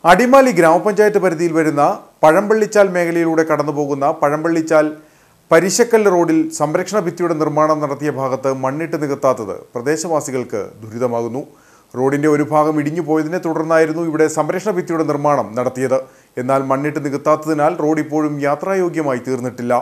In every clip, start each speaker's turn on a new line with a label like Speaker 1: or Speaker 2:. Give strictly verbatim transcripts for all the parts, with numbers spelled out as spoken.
Speaker 1: അടിമാലി ഗ്രാമപഞ്ചായത്ത് പരിധിയിൽ വരുന്ന പഴമ്പള്ളിച്ചാൽ മേഖലയിലൂടെ കടന്നുപോകുന്ന പഴമ്പള്ളിച്ചാൽ പരിശക്കല്ല് റോഡിൽ സംരക്ഷണ ഭിത്തിയുടെ നിർമ്മാണം നടത്തിയ ഭാഗത്ത് മണ്ണിട്ട് നികത്താത്തത് പ്രദേശവാസികൾക്ക് ദുരിതമാകുന്നു. റോഡിന്റെ ഒരു ഭാഗം ഇടിഞ്ഞു പോയതിനെ തുടർന്നായിരുന്നു ഇവിടെ സംരക്ഷണ ഭിത്തിയുടെ നിർമ്മാണം നടത്തിയത്. എന്നാൽ മണ്ണിട്ട് നികത്താത്തതിനാൽ റോഡ് ഇപ്പോഴും യാത്രായോഗ്യമായി തീർന്നിട്ടില്ല.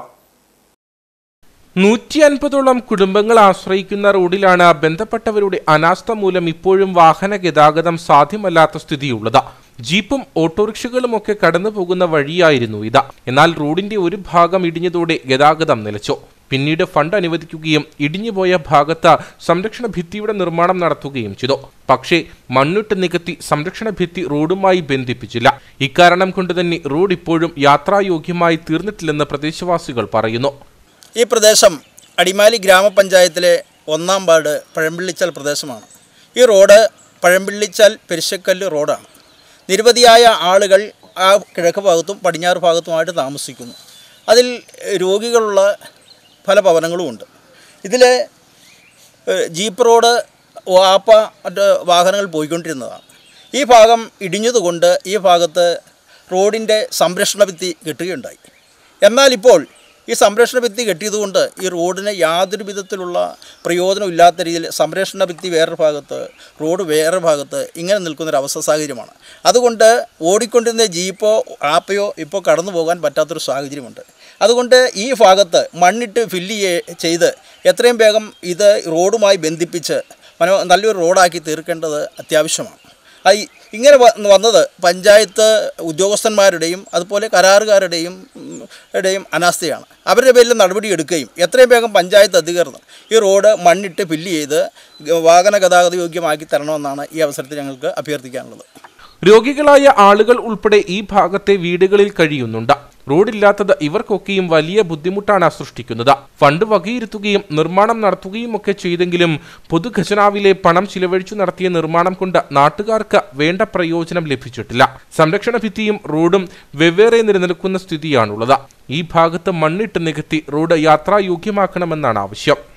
Speaker 2: നൂറ്റി അൻപതോളം കുടുംബങ്ങൾ ആശ്രയിക്കുന്ന റോഡിലാണ് ബന്ധപ്പെട്ടവരുടെ അനാസ്ഥ മൂലം ഇപ്പോഴും വാഹന ഗതാഗതം സാധ്യമല്ലാത്ത സ്ഥിതിയുള്ളത്. ജീപ്പും ഓട്ടോറിക്ഷകളുമൊക്കെ കടന്നു പോകുന്ന വഴിയായിരുന്നു ഇത്. എന്നാൽ റോഡിന്റെ ഒരു ഭാഗം ഇടിഞ്ഞതോടെ ഗതാഗതം നിലച്ചു. പിന്നീട് ഫണ്ട് അനുവദിക്കുകയും ഇടിഞ്ഞുപോയ ഭാഗത്ത് സംരക്ഷണ ഭിത്തിയുടെ നിർമ്മാണം നടത്തുകയും ചെയ്തു. പക്ഷേ മണ്ണിട്ട് നികത്തി സംരക്ഷണ ഭിത്തി റോഡുമായി ബന്ധിപ്പിച്ചില്ല. ഇക്കാരണം കൊണ്ട് തന്നെ റോഡ് ഇപ്പോഴും യാത്രായോഗ്യമായി തീർന്നിട്ടില്ലെന്ന് പ്രദേശവാസികൾ പറയുന്നു.
Speaker 3: ഈ പ്രദേശം അടിമാലി ഗ്രാമപഞ്ചായത്തിലെ ഒന്നാം വാർഡ് പഴമ്പള്ളിച്ചാൽ പ്രദേശമാണ്. ഈ റോഡ് പഴമ്പള്ളിച്ചാൽ പെരിശക്കല്ല് റോഡാണ്. നിരവധിയായ ആളുകൾ ആ കിഴക്ക് ഭാഗത്തും പടിഞ്ഞാറ് ഭാഗത്തുമായിട്ട് താമസിക്കുന്നു. അതിൽ രോഗികളുള്ള പല ഭവനങ്ങളുമുണ്ട്. ഇതിൽ ജീപ്പ് റോഡ് വാപ്പ മറ്റ് വാഹനങ്ങൾ പോയിക്കൊണ്ടിരുന്നതാണ്. ഈ ഭാഗം ഇടിഞ്ഞതുകൊണ്ട് ഈ ഭാഗത്ത് റോഡിൻ്റെ സംരക്ഷണ ഭിത്തി കെട്ടുകയുണ്ടായി. എന്നാൽ ഇപ്പോൾ ഈ സംരക്ഷണ ഭിത്തി കെട്ടിയതുകൊണ്ട് ഈ റോഡിന് യാതൊരു വിധത്തിലുള്ള പ്രയോജനമില്ലാത്ത രീതിയിൽ സംരക്ഷണ ഭിത്തി വേറൊരു ഭാഗത്ത്, റോഡ് വേറൊരു ഭാഗത്ത് ഇങ്ങനെ നിൽക്കുന്നൊരവസ്ഥ സാഹചര്യമാണ്. അതുകൊണ്ട് ഓടിക്കൊണ്ടിരുന്ന ജീപ്പോ ആപ്പയോ ഇപ്പോൾ കടന്നു പോകാൻ പറ്റാത്തൊരു സാഹചര്യമുണ്ട്. അതുകൊണ്ട് ഈ ഭാഗത്ത് മണ്ണിട്ട് ഫില്ല് ചെയ്ത് എത്രയും വേഗം ഇത് റോഡുമായി ബന്ധിപ്പിച്ച് മനോ നല്ലൊരു റോഡാക്കി തീർക്കേണ്ടത് അത്യാവശ്യമാണ്. അത് ഇങ്ങനെ വന്നത് പഞ്ചായത്ത് ഉദ്യോഗസ്ഥന്മാരുടെയും അതുപോലെ കരാറുകാരുടെയും യുടെയും അനാസ്ഥയാണ്. അവരുടെ പേരിൽ നടപടി എടുക്കുകയും എത്രയും വേഗം പഞ്ചായത്ത് അധികൃതർ ഈ റോഡ് മണ്ണിട്ട് ഫില്ല് ചെയ്ത് വാഹന ഗതാഗത യോഗ്യമാക്കി തരണമെന്നാണ് ഈ അവസരത്തിൽ ഞങ്ങൾക്ക് അഭ്യർത്ഥിക്കാനുള്ളത്.
Speaker 2: രോഗികളായ ആളുകൾ ഉൾപ്പെടെ ഈ ഭാഗത്തെ വീടുകളിൽ കഴിയുന്നുണ്ട്. റോഡില്ലാത്തത് ഇവർക്കൊക്കെയും വലിയ ബുദ്ധിമുട്ടാണ് സൃഷ്ടിക്കുന്നത്. ഫണ്ട് വകയിരുത്തുകയും നിർമ്മാണം നടത്തുകയും ഒക്കെ ചെയ്തെങ്കിലും പൊതുഖജനാവിലെ പണം ചിലവഴിച്ചു നടത്തിയ നിർമ്മാണം കൊണ്ട് നാട്ടുകാർക്ക് വേണ്ട പ്രയോജനം ലഭിച്ചിട്ടില്ല. സംരക്ഷണ ഭിത്തിയും റോഡും വെവ്വേറെ നിലനിൽക്കുന്ന സ്ഥിതിയാണുള്ളത്. ഈ ഭാഗത്ത് മണ്ണിട്ട് നികത്തി റോഡ് യാത്രായോഗ്യമാക്കണമെന്നാണ് ആവശ്യം.